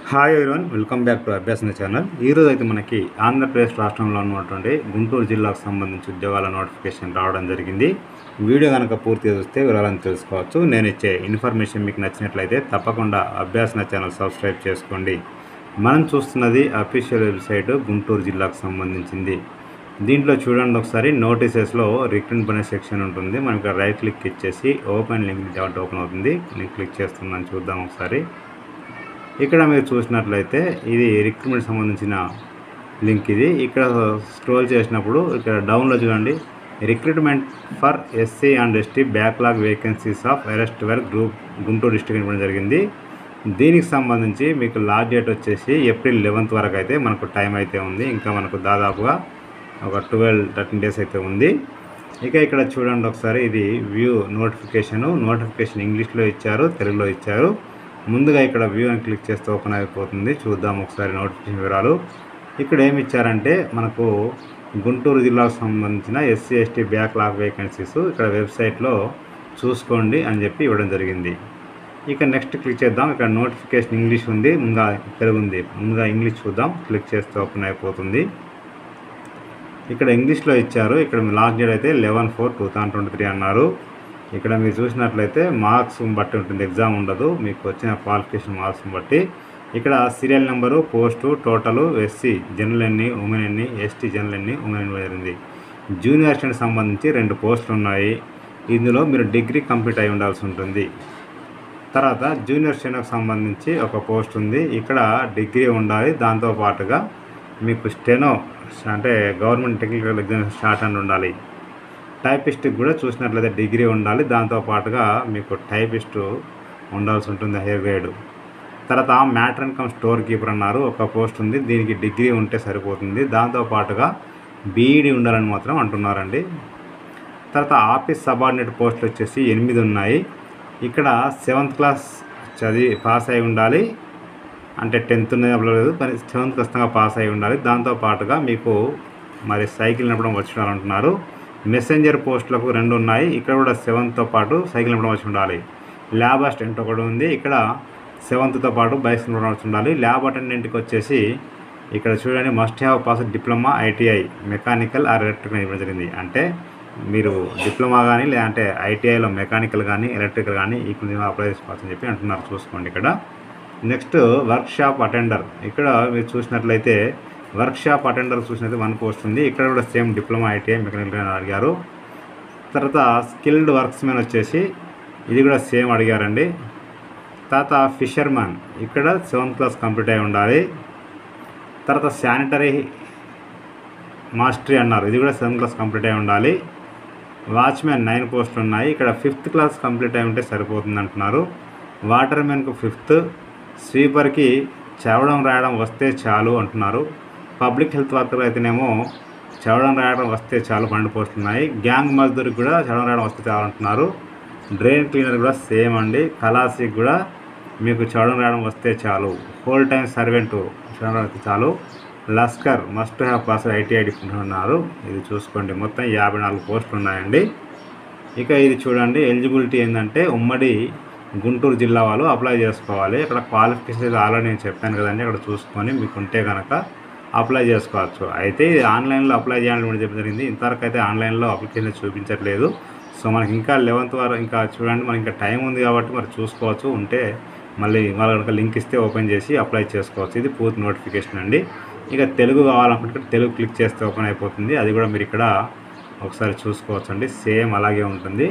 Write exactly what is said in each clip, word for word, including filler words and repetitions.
Hi everyone, welcome back to Abhyasana channel. ఈరోజు అయితే మనకి ఆంధ్రప్రదేశ్ రాష్ట్రంలో ఉన్నటువంటి గుంటూరు జిల్లాకు సంబంధించి ఉద్యోగాల నోటిఫికేషన్ రావడం జరిగింది. వీడియో కనుక పూర్తిగా చూస్తే వివరాలను తెలుసుకోవచ్చు. నేను ఇచ్చే ఇన్ఫర్మేషన్ మీకు నచ్చినట్లయితే తప్పకుండా అభ్యాసన ఛానల్ సబ్స్క్రైబ్ చేసుకోండి. మనం చూస్తున్నది అఫీషియల్ వెబ్సైట్ గుంటూరు జిల్లాకు సంబంధించింది. దీంట్లో చూడండి ఒకసారి, నోటీసెస్లో రిక్రూట్మెంట్ అనే సెక్షన్ ఉంటుంది. మనం ఇక్కడ రైట్ క్లిక్ ఇచ్చేసి ఓపెన్ లింక్ డౌట్ ఓపెన్ అవుతుంది. నేను క్లిక్ చేస్తున్నాను, చూద్దాం ఒకసారి. ఇక్కడ మీరు చూసినట్లయితే ఇది రిక్రూట్మెంట్ సంబంధించిన లింక్. ఇది ఇక్కడ స్క్రోల్ చేసినప్పుడు ఇక్కడ డౌన్లో చూడండి, recruitment for SC and ST backlog vacancies of arrest work group Guntur district ఇవ్వడం జరిగింది. దీనికి సంబంధించి మీకు లాస్ట్ డేట్ వచ్చేసి ఏప్రిల్ లెవెన్త్ వరకు అయితే మనకు టైం అయితే ఉంది. ఇంకా మనకు దాదాపుగా ఒక ట్వెల్వ్ థర్టీన్ డేస్ అయితే ఉంది. ఇక ఇక్కడ చూడండి ఒకసారి, ఇది వ్యూ నోటిఫికేషను. నోటిఫికేషన్ ఇంగ్లీష్లో ఇచ్చారు, తెలుగులో ఇచ్చారు. ముందుగా ఇక్కడ వ్యూ అని క్లిక్ చేస్తే ఓపెన్ అయిపోతుంది. చూద్దాం ఒకసారి నోటిఫికేషన్ వివరాలు. ఇక్కడ ఏమి ఇచ్చారంటే మనకు గుంటూరు జిల్లాకు సంబంధించిన ఎస్సీ ఎస్టీ బ్యాక్లాగ్ వేకెన్సీస్ ఇక్కడ వెబ్సైట్లో చూసుకోండి అని చెప్పి ఇవ్వడం జరిగింది. ఇక నెక్స్ట్ క్లిక్ చేద్దాం. ఇక్కడ నోటిఫికేషన్ ఇంగ్లీష్ ఉంది, ముందుగా తెలుగు ఉంది. ముందుగా ఇంగ్లీష్ చూద్దాం. క్లిక్ చేస్తే ఓపెన్ అయిపోతుంది. ఇక్కడ ఇంగ్లీష్లో ఇచ్చారు. ఇక్కడ లాస్ట్ డేట్ అయితే eleven four two thousand twenty three అన్నారు. ఇక్కడ మీరు చూసినట్లయితే మార్క్స్ బట్టి ఉంటుంది, ఎగ్జామ్ ఉండదు. మీకు వచ్చిన క్వాలిఫికేషన్ మార్క్స్ని బట్టి ఇక్కడ serial number, post, total, SC general ఎన్ని, ఉమెన్ ఎన్ని, ఎస్టీ జనరల్ ఎన్ని, ఉమెన్ ఎన్ని జరిగింది. జూనియర్ అసిస్టెంట్ సంబంధించి రెండు పోస్టులు ఉన్నాయి. ఇందులో మీరు డిగ్రీ కంప్లీట్ అయి ఉండాల్సి ఉంటుంది. తర్వాత జూనియర్ అసిస్టెంట్కి సంబంధించి ఒక పోస్ట్ ఉంది. ఇక్కడ డిగ్రీ ఉండాలి. దాంతోపాటుగా మీకు స్టెనో అంటే government technical examination shorthand ఉండాలి. టైపిస్ట్కి కూడా చూసినట్లయితే డిగ్రీ ఉండాలి. దాంతోపాటుగా మీకు టైపిస్టు ఉండాల్సి ఉంటుంది, హైయర్ గ్రేడ్. తర్వాత మ్యాటర్ ఇన్కమ్ స్టోర్ కీపర్ అన్నారు, ఒక పోస్ట్ ఉంది. దీనికి డిగ్రీ ఉంటే సరిపోతుంది. దాంతోపాటుగా బీఈడీ ఉండాలని మాత్రం అంటున్నారండి. తర్వాత ఆఫీస్ సబార్డినేట్ పోస్టులు వచ్చేసి ఎనిమిది ఉన్నాయి. ఇక్కడ సెవెంత్ క్లాస్ చదివి పాస్ అయి ఉండాలి. అంటే టెన్త్ ఉన్నది అవ్వలేదు, కానీ సెవెంత్ ఖచ్చితంగా పాస్ అయి ఉండాలి. దాంతోపాటుగా మీకు మరి సైకిల్ నడపడం వచ్చి ఉండాలంటున్నారు. మెసెంజర్ పోస్టులకు రెండు ఉన్నాయి. ఇక్కడ కూడా సెవెంత్తో పాటు సైకిల్ నడపడం వచ్చి ఉండాలి. ల్యాబ్ అసిస్టెంట్ ఒకటి ఉంది. ఇక్కడ సెవెంత్తో పాటు బైక్ నడపడం వచ్చి ఉండాలి. ల్యాబ్ అటెండెంట్కి వచ్చేసి ఇక్కడ చూడండి, must have pass diploma, ITI, mechanical or electrical ఇవ్వడం జరిగింది. అంటే మీరు డిప్లొమా కానీ లేదంటే ఐటీఐలో మెకానికల్ కానీ ఎలక్ట్రికల్ కానీ ఈ అప్లై చేసుకోవాలని చెప్పి అంటున్నారు. చూసుకోండి ఇక్కడ. Next workshop attender. ఇక్కడ మీరు చూసినట్లయితే వర్క్షాప్ అటెండర్ చూసినట్లయితే వన్ పోస్ట్ ఉంది. ఇక్కడ కూడా సేమ్ డిప్లొమా, ఐటీఐ, మెకానికల్ అని అడిగారు. తర్వాత స్కిల్డ్ వర్క్స్మెన్ వచ్చేసి ఇది కూడా సేమ్ అడిగారండి. తర్వాత ఫిషర్మ్యాన్ ఇక్కడ సెవెంత్ క్లాస్ కంప్లీట్ అయి ఉండాలి. తర్వాత శానిటరీ మాస్టరీ అన్నారు, ఇది కూడా సెవెంత్ క్లాస్ కంప్లీట్ అయి ఉండాలి. వాచ్మెన్ నైన్ పోస్టులు ఉన్నాయి. ఇక్కడ ఫిఫ్త్ క్లాస్ కంప్లీట్ అయి ఉంటే సరిపోతుంది అంటున్నారు. వాటర్మెన్కు ఫిఫ్త్, స్వీపర్కి చదవడం రాయడం వస్తే చాలు అంటున్నారు. పబ్లిక్ హెల్త్ వర్కర్ అయితేనేమో చదవడం రాయడం వస్తే చాలు, పన్నెండు పోస్టులు ఉన్నాయి. గ్యాంగ్ మజ్దూర్కి కూడా చదవడం రాయడం వస్తే చాలు అంటున్నారు. డ్రైన్ క్లీనర్ కూడా సేమ్ అండి. కలాసీకి కూడా మీకు చదవడం రాయడం వస్తే చాలు. ఫుల్ టైం సర్వెంటు చదవడం వస్తే చాలు. లస్కర్ must have pass ITI diploma అన్నారు. ఇది చూసుకోండి, మొత్తం యాభై నాలుగు పోస్టులు ఉన్నాయండి. ఇక ఇది చూడండి, ఎలిజిబిలిటీ ఏంటంటే ఉమ్మడి గుంటూరు జిల్లా వాళ్ళు అప్లై చేసుకోవాలి. ఇక్కడ క్వాలిఫికేషన్ ఆల్రెడీ నేను చెప్పాను కదండి, అక్కడ చూసుకొని మీకు ఉంటే కనుక అప్లై చేసుకోవచ్చు. అయితే ఇది ఆన్లైన్లో అప్లై చేయాలని కూడా చెప్పడం జరిగింది. ఇంతవరకు అయితే ఆన్లైన్లో అప్లికేషన్ చూపించట్లేదు. సో మనకి ఇంకా లెవెన్త్ వరకు ఇంకా చూడండి, మనకి ఇంకా టైం ఉంది కాబట్టి మరి చూసుకోవచ్చు. ఉంటే మళ్ళీ వాళ్ళ కనుక లింక్ ఇస్తే ఓపెన్ చేసి అప్లై చేసుకోవచ్చు. ఇది పూర్తి నోటిఫికేషన్ అండి. ఇక తెలుగు కావాలనుకుంటే తెలుగు క్లిక్ చేస్తే ఓపెన్ అయిపోతుంది. అది కూడా మీరు ఇక్కడ ఒకసారి చూసుకోవచ్చు అండి, సేమ్ అలాగే ఉంటుంది.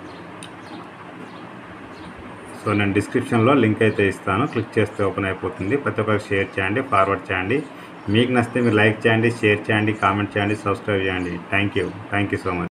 సో నేను డిస్క్రిప్షన్లో లింక్ అయితే ఇస్తాను, క్లిక్ చేస్తే ఓపెన్ అయిపోతుంది. ప్రతి ఒక్కరికి షేర్ చేయండి, ఫార్వర్డ్ చేయండి. మీకు నచ్చితే మీరు లైక్ చేయండి, షేర్ చేయండి, కామెంట్ చేయండి, సబ్స్క్రైబ్ చేయండి. Thank you thank you so much.